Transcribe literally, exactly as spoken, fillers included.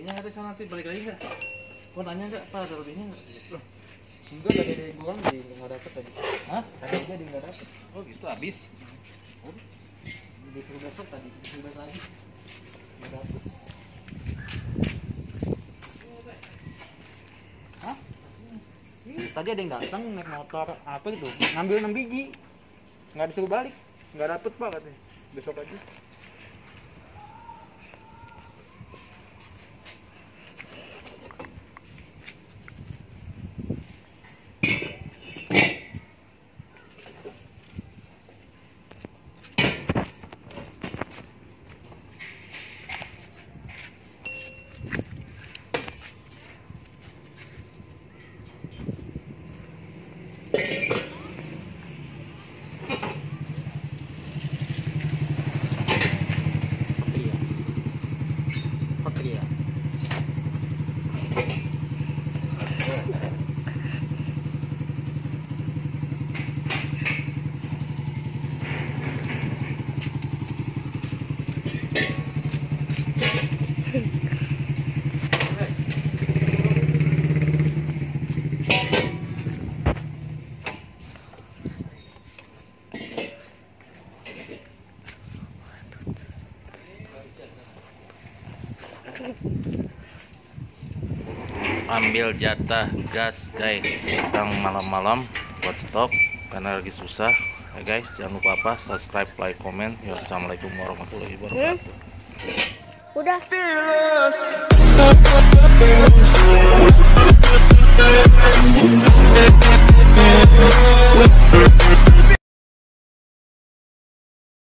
lebihnya nggak ada sana nanti balik lagi nggak? Gua nanya nggak Pak ada lebihnya nggak? Loh, Enggak tadi ada yang bilang di nggak dapet tadi. hah? Tadi aja di nggak dapet. Oh gitu habis. Disuruh besok tadi, disuruh besok lagi. Nggak dapet. Hah? Ih, tadi ada yang datang naik motor apa itu ngambil enam biji nggak disuruh balik nggak dapet Pak katanya besok aja. Patria. Ambil jatah gas guys, datang malam-malam buat stok karena lagi susah ya guys. Jangan lupa apa subscribe, like, komen ya. Assalamualaikum warahmatullahi wabarakatuh. Udah.